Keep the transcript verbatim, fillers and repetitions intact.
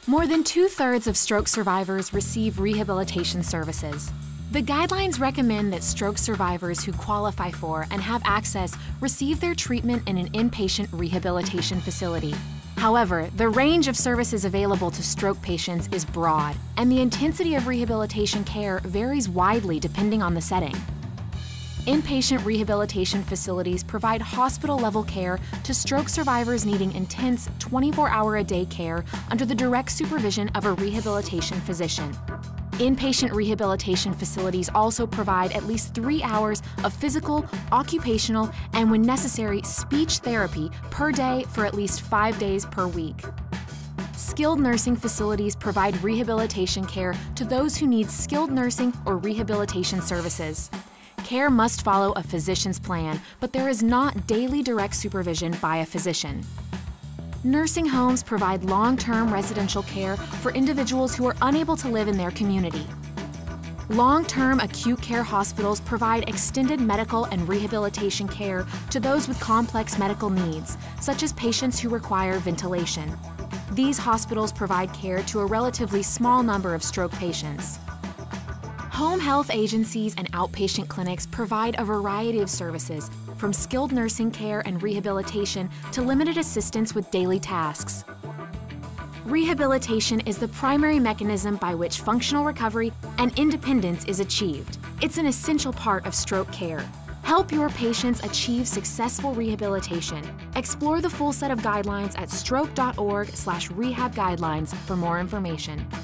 More than two-thirds of stroke survivors receive rehabilitation services. The guidelines recommend that stroke survivors who qualify for and have access receive their treatment in an inpatient rehabilitation facility. However, the range of services available to stroke patients is broad, and the intensity of rehabilitation care varies widely depending on the setting. Inpatient rehabilitation facilities provide hospital-level care to stroke survivors needing intense twenty-four hour a day care under the direct supervision of a rehabilitation physician. Inpatient rehabilitation facilities also provide at least three hours of physical, occupational, and when necessary, speech therapy per day for at least five days per week. Skilled nursing facilities provide rehabilitation care to those who need skilled nursing or rehabilitation services. Care must follow a physician's plan, but there is not daily direct supervision by a physician. Nursing homes provide long-term residential care for individuals who are unable to live in their community. Long-term acute care hospitals provide extended medical and rehabilitation care to those with complex medical needs, such as patients who require ventilation. These hospitals provide care to a relatively small number of stroke patients. Home health agencies and outpatient clinics provide a variety of services, from skilled nursing care and rehabilitation to limited assistance with daily tasks. Rehabilitation is the primary mechanism by which functional recovery and independence is achieved. It's an essential part of stroke care. Help your patients achieve successful rehabilitation. Explore the full set of guidelines at stroke dot org slash rehab guidelines for more information.